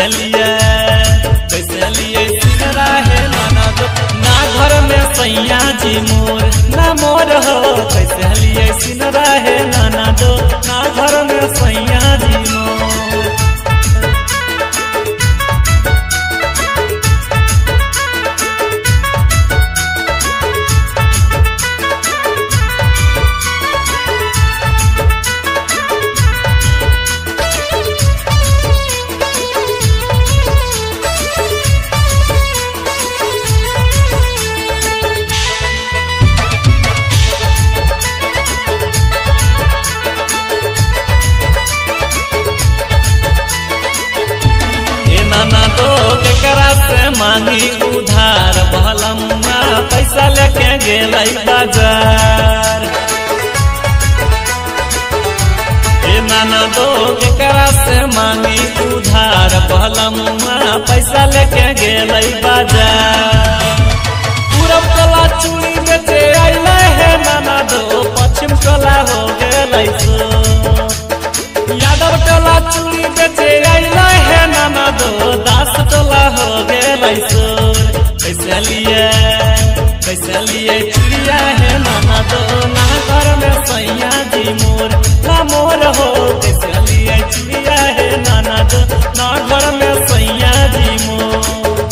कैसे लिए सिंगरा है नाना दो ना घर में सैया जी मोर ना मोर हो कैसे लिए सिंगरा है नाना दो ना घर में सैया जी मोर। नाना दो केकरा से मांगी उधार बहलम्मा पैसा लेके गेलै बाजार। नाना दो केकरा से मांगी उधार बहलम्मा पैसा लेके गेलै बाजार। पूरब टोला चूड़ी बेचे अइले है नाना दो पश्चिम टोला हो गेलै सो। यादव टोला चूड़ी बेचे अइले है नाना दो दास टोला हो गेलै सोर। कैसे लिए चूड़िया है नाना दो ना घर में सैया जी मोर ना मोर हो कैसे लिए चूड़िया है नाना दो ना घर में सैया जी मोर।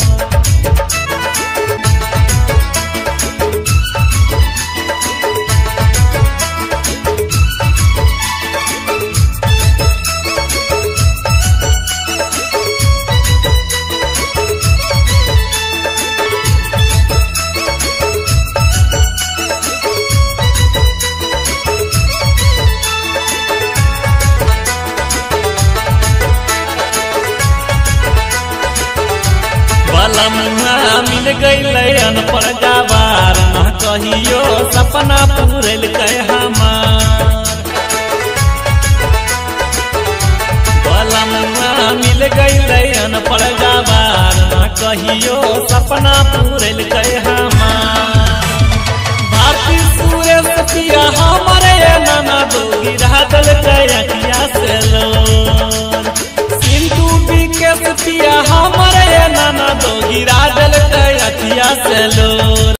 बलम्मा मिल गईले अनपढ़ गवार न कहियो सपना पूरल कह हमार। बलम्मा मिल गईले अनपढ़ गवार न कहियो सपना पूरल कह हमार। भारती सुरेश पिया हमारे नाना दो गिरा दल कहिया से लोर। सिंधु विकेश पिया हमारे नाना दो गिरा दल कहिया से लोर।